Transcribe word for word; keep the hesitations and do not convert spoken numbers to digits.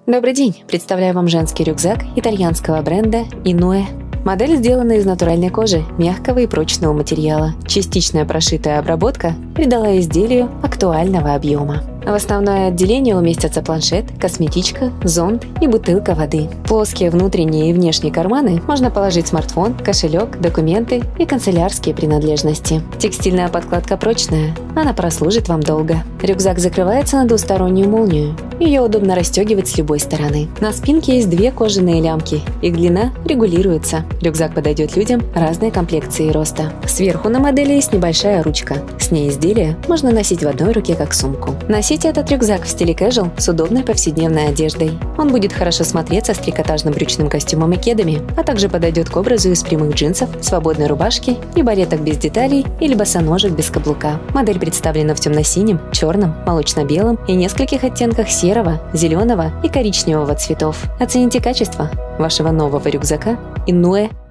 Добрый день! Представляю вам женский рюкзак итальянского бренда Inoue. Модель сделана из натуральной кожи, мягкого и прочного материала. Частичная прошитая обработка придала изделию актуального объема. В основное отделение уместятся планшет, косметичка, зонт и бутылка воды. В плоские внутренние и внешние карманы можно положить смартфон, кошелек, документы и канцелярские принадлежности. Текстильная подкладка прочная, она прослужит вам долго. Рюкзак закрывается на двустороннюю молнию. Ее удобно расстегивать с любой стороны. На спинке есть две кожаные лямки, их длина регулируется. Рюкзак подойдет людям разной комплекции и роста. Сверху на модели есть небольшая ручка. С ней изделие можно носить в одной руке как сумку. Носите этот рюкзак в стиле casual с удобной повседневной одеждой. Он будет хорошо смотреться с трикотажным брючным костюмом и кедами, а также подойдет к образу из прямых джинсов, свободной рубашки и бареток без деталей или босоножек без каблука. Модель представлена в темно-синем, черном, молочно-белом и нескольких оттенках серого, зеленого и коричневого цветов. Оцените качество вашего нового рюкзака Inoue.